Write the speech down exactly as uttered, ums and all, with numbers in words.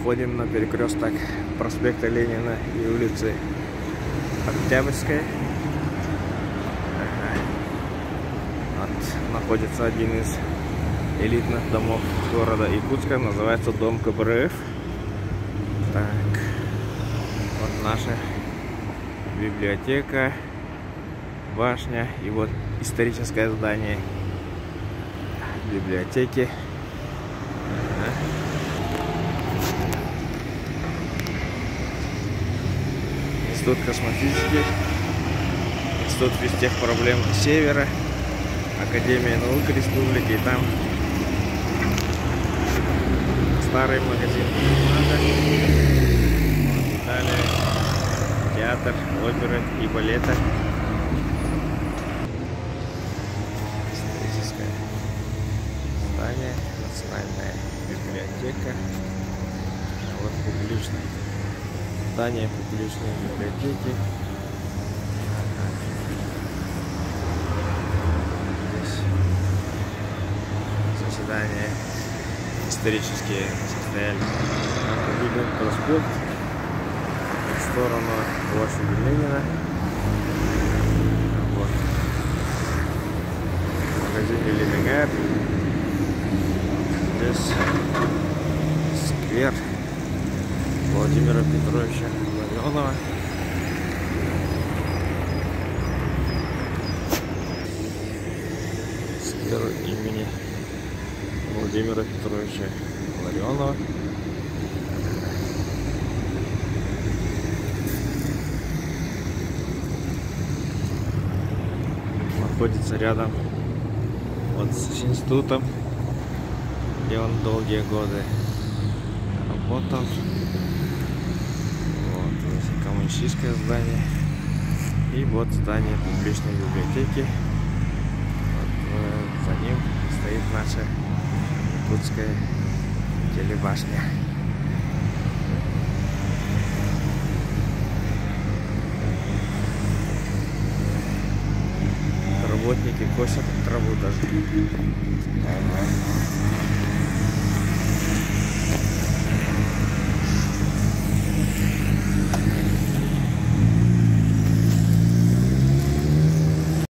выходим на перекресток проспекта Ленина и улицы Октябрьской. Ага. Вот, находится один из элитных домов города Якутска, называется дом ка бэ эр эф. Так, вот наша библиотека, башня и вот историческое здание библиотеки. Ага. Институт космофизики, Институт физтехпроблем Севера, Академия наук Республики, и там старый магазин Италия, театр, опера и балета. Историческое здание, национальная библиотека. Вот публичное здание публичной библиотеки. Здесь заседания исторические состоялись. Видим проспект в сторону площади Ленина. Вот. Магазин Ленинград. Здесь сквер Владимира Петровича Ларионова. Сквер имени Владимира Петровича Ларионова. Находится рядом вот с институтом, где он долгие годы работал. Вот здесь коммунистическое здание. И вот здание публичной библиотеки. Вот, за ним стоит наша якутская телебашня. Работники косят траву даже.